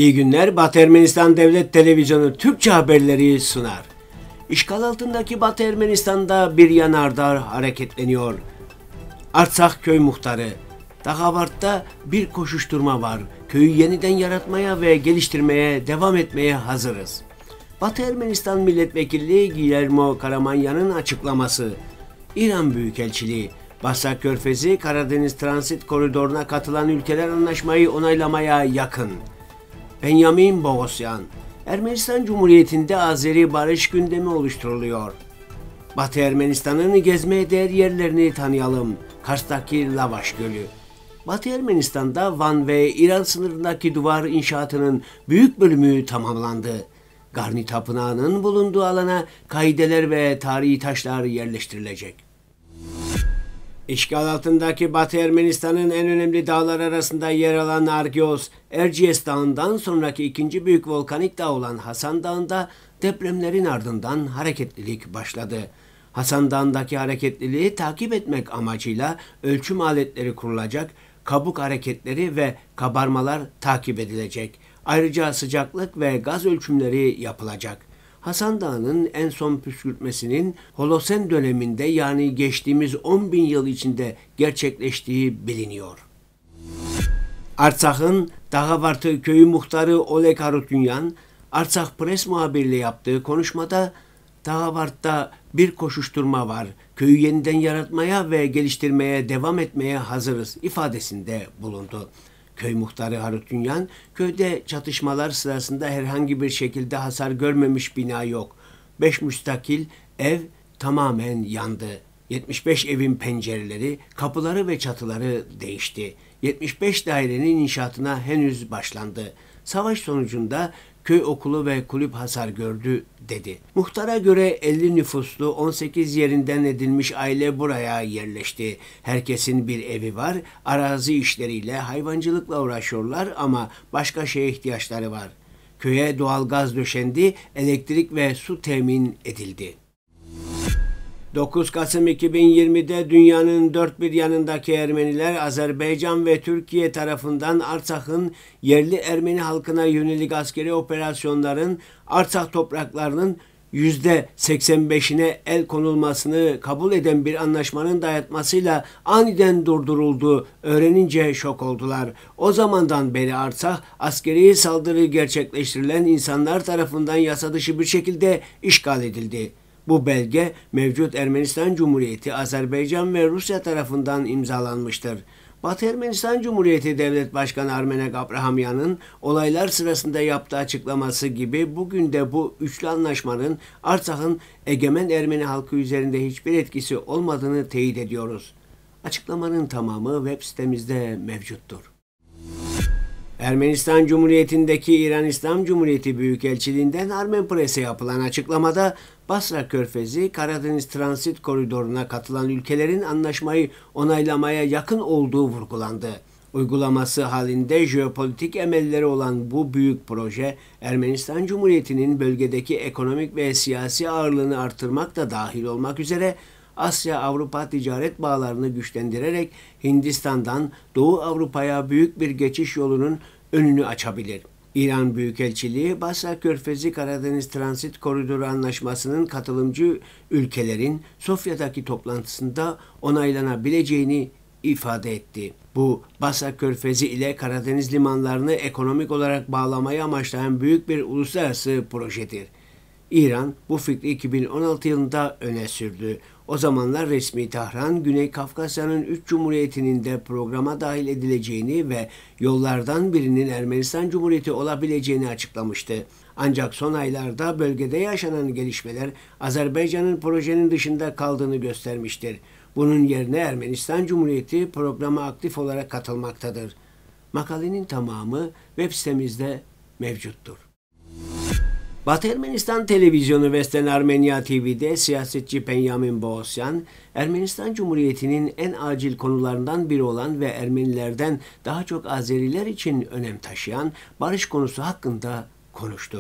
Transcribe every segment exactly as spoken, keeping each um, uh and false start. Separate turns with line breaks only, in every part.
İyi günler, Batı Ermenistan Devlet Televizyonu Türkçe haberleri sunar. İşgal altındaki Batı Ermenistan'da bir yanardağ hareketleniyor. Artsakh köy muhtarı, Dağavart'ta bir koşuşturma var. Köyü yeniden yaratmaya ve geliştirmeye devam etmeye hazırız. Batı Ermenistan Milletvekili Guillermo Karamanya'nın açıklaması. İran Büyükelçiliği, Basra Körfezi Karadeniz Transit Koridoru'na katılan ülkeler anlaşmayı onaylamaya yakın. Benjamin Bogosyan, Ermenistan Cumhuriyeti'nde Azeri barış gündemi oluşturuluyor. Batı Ermenistan'ın gezmeye değer yerlerini tanıyalım. Kars'taki Lavaş Gölü. Batı Ermenistan'da Van ve İran sınırındaki duvar inşaatının büyük bölümü tamamlandı. Garni Tapınağı'nın bulunduğu alana kaideler ve tarihi taşlar yerleştirilecek. İşgal altındaki Batı Ermenistan'ın en önemli dağlar arasında yer alan Argios, Erciyes Dağı'ndan sonraki ikinci büyük volkanik dağ olan Hasan Dağı'nda depremlerin ardından hareketlilik başladı. Hasan Dağı'ndaki hareketliliği takip etmek amacıyla ölçüm aletleri kurulacak, kabuk hareketleri ve kabarmalar takip edilecek. Ayrıca sıcaklık ve gaz ölçümleri yapılacak. Hasan Dağı'nın en son püskürtmesinin Holosen döneminde yani geçtiğimiz on bin yıl içinde gerçekleştiği biliniyor. Artsakh'ın Dağavartı köyü muhtarı Oleg Harutyunyan, Artsakh Press muhabirle yaptığı konuşmada Dağavart'ta bir koşuşturma var, köyü yeniden yaratmaya ve geliştirmeye devam etmeye hazırız ifadesinde bulundu. Köy muhtarı Harutyunyan, köyde çatışmalar sırasında herhangi bir şekilde hasar görmemiş bina yok. Beş müstakil ev tamamen yandı. yetmiş beş evin pencereleri, kapıları ve çatıları değişti. yetmiş beş dairenin inşaatına henüz başlandı. Savaş sonucunda köy okulu ve kulüp hasar gördü dedi. Muhtara göre elli nüfuslu on sekiz yerinden edilmiş aile buraya yerleşti. Herkesin bir evi var, arazi işleriyle, hayvancılıkla uğraşıyorlar ama başka şeye ihtiyaçları var. Köye doğalgaz döşendi, elektrik ve su temin edildi. dokuz Kasım iki bin yirmide dünyanın dört bir yanındaki Ermeniler Azerbaycan ve Türkiye tarafından Artsakh'ın yerli Ermeni halkına yönelik askeri operasyonların Artsakh topraklarının yüzde seksen beşine el konulmasını kabul eden bir anlaşmanın dayatmasıyla aniden durduruldu. Öğrenince şok oldular. O zamandan beri Artsakh askeri saldırı gerçekleştirilen insanlar tarafından yasa dışı bir şekilde işgal edildi. Bu belge mevcut Ermenistan Cumhuriyeti, Azerbaycan ve Rusya tarafından imzalanmıştır. Batı Ermenistan Cumhuriyeti Devlet Başkanı Armenek Abrahamyan'ın olaylar sırasında yaptığı açıklaması gibi bugün de bu üçlü anlaşmanın Artsakh'ın egemen Ermeni halkı üzerinde hiçbir etkisi olmadığını teyit ediyoruz. Açıklamanın tamamı web sitemizde mevcuttur. Ermenistan Cumhuriyeti'ndeki İran İslam Cumhuriyeti Büyükelçiliğinden Armen Press'e yapılan açıklamada Basra Körfezi Karadeniz Transit Koridoru'na katılan ülkelerin anlaşmayı onaylamaya yakın olduğu vurgulandı. Uygulaması halinde jeopolitik emelleri olan bu büyük proje, Ermenistan Cumhuriyeti'nin bölgedeki ekonomik ve siyasi ağırlığını artırmak da dahil olmak üzere Asya-Avrupa ticaret bağlarını güçlendirerek Hindistan'dan Doğu Avrupa'ya büyük bir geçiş yolunun önünü açabilir. İran Büyükelçiliği, Basra Körfezi Karadeniz Transit Koridoru Anlaşması'nın katılımcı ülkelerin Sofya'daki toplantısında onaylanabileceğini ifade etti. Bu, Basra Körfezi ile Karadeniz limanlarını ekonomik olarak bağlamayı amaçlayan büyük bir uluslararası projedir. İran bu fikri iki bin on altı yılında öne sürdü. O zamanlar resmi Tahran, Güney Kafkasya'nın üç cumhuriyetinin de programa dahil edileceğini ve yollardan birinin Ermenistan Cumhuriyeti olabileceğini açıklamıştı. Ancak son aylarda bölgede yaşanan gelişmeler Azerbaycan'ın projenin dışında kaldığını göstermiştir. Bunun yerine Ermenistan Cumhuriyeti programa aktif olarak katılmaktadır. Makalenin tamamı web sitemizde mevcuttur. Batı Ermenistan Televizyonu Western Armenia T V'de siyasetçi Benjamin Bogosyan, Ermenistan Cumhuriyeti'nin en acil konularından biri olan ve Ermenilerden daha çok Azeriler için önem taşıyan barış konusu hakkında konuştu.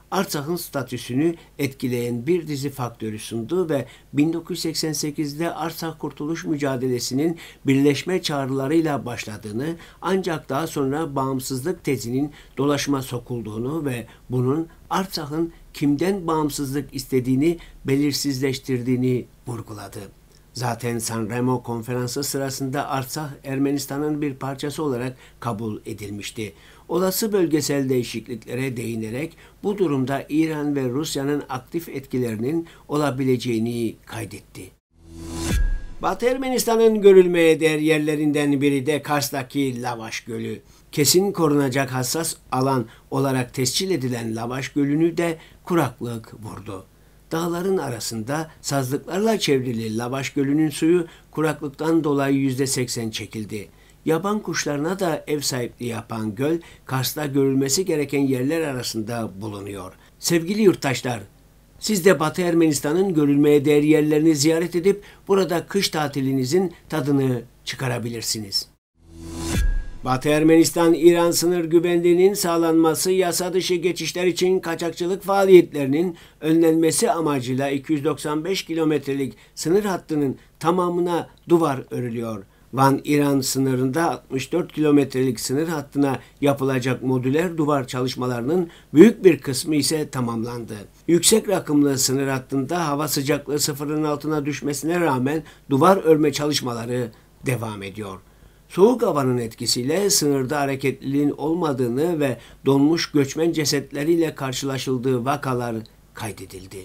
Artsak'ın statüsünü etkileyen bir dizi faktörü sundu ve bin dokuz yüz seksen sekizde Artsak Kurtuluş Mücadelesi'nin birleşme çağrılarıyla başladığını, ancak daha sonra bağımsızlık tezinin dolaşıma sokulduğunu ve bunun Artsak'ın kimden bağımsızlık istediğini belirsizleştirdiğini vurguladı. Zaten Sanremo konferansı sırasında Artsakh Ermenistan'ın bir parçası olarak kabul edilmişti. Olası bölgesel değişikliklere değinerek bu durumda İran ve Rusya'nın aktif etkilerinin olabileceğini kaydetti. Batı Ermenistan'ın görülmeye değer yerlerinden biri de Kars'taki Lavaş Gölü. Kesin korunacak hassas alan olarak tescil edilen Lavaş Gölü'nü de kuraklık vurdu. Dağların arasında sazlıklarla çevrili Lavaş Gölü'nün suyu kuraklıktan dolayı yüzde seksen çekildi. Yaban kuşlarına da ev sahipliği yapan göl, Kars'ta görülmesi gereken yerler arasında bulunuyor. Sevgili yurttaşlar, siz de Batı Ermenistan'ın görülmeye değer yerlerini ziyaret edip burada kış tatilinizin tadını çıkarabilirsiniz. Batı Ermenistan-İran sınır güvenliğinin sağlanması, yasa dışı geçişler için kaçakçılık faaliyetlerinin önlenmesi amacıyla iki yüz doksan beş kilometrelik sınır hattının tamamına duvar örülüyor. Van-İran sınırında altmış dört kilometrelik sınır hattına yapılacak modüler duvar çalışmalarının büyük bir kısmı ise tamamlandı. Yüksek rakımlı sınır hattında hava sıcaklığı sıfırın altına düşmesine rağmen duvar örme çalışmaları devam ediyor. Soğuk havanın etkisiyle sınırda hareketliliğin olmadığını ve donmuş göçmen cesetleriyle karşılaşıldığı vakalar kaydedildi.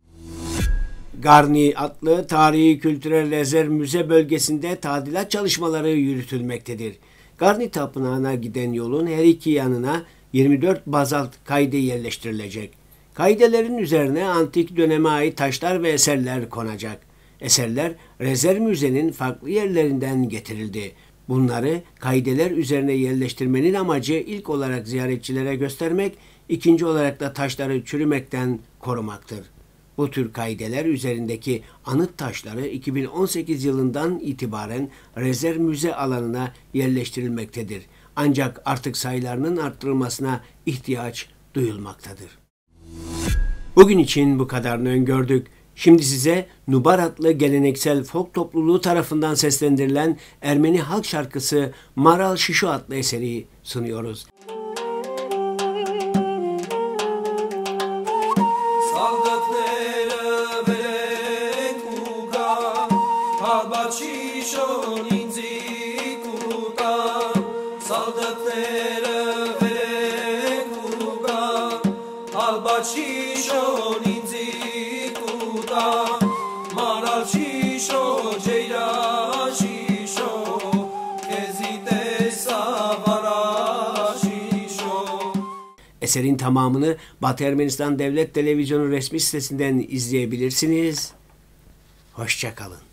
Garni adlı tarihi kültürel rezerv müze bölgesinde tadilat çalışmaları yürütülmektedir. Garni Tapınağı'na giden yolun her iki yanına yirmi dört bazalt kayde yerleştirilecek. Kaydelerin üzerine antik döneme ait taşlar ve eserler konacak. Eserler rezerv müzenin farklı yerlerinden getirildi. Bunları kaideler üzerine yerleştirmenin amacı ilk olarak ziyaretçilere göstermek, ikinci olarak da taşları çürümekten korumaktır. Bu tür kaideler üzerindeki anıt taşları iki bin on sekiz yılından itibaren rezerv müze alanına yerleştirilmektedir. Ancak artık sayılarının arttırılmasına ihtiyaç duyulmaktadır. Bugün için bu kadarını öngördük. Şimdi size Nubar adlı geleneksel folk topluluğu tarafından seslendirilen Ermeni halk şarkısı Maral Şişo adlı eseri sunuyoruz. Eserin tamamını Batı Ermenistan Devlet Televizyonu resmi sitesinden izleyebilirsiniz. Hoşça kalın.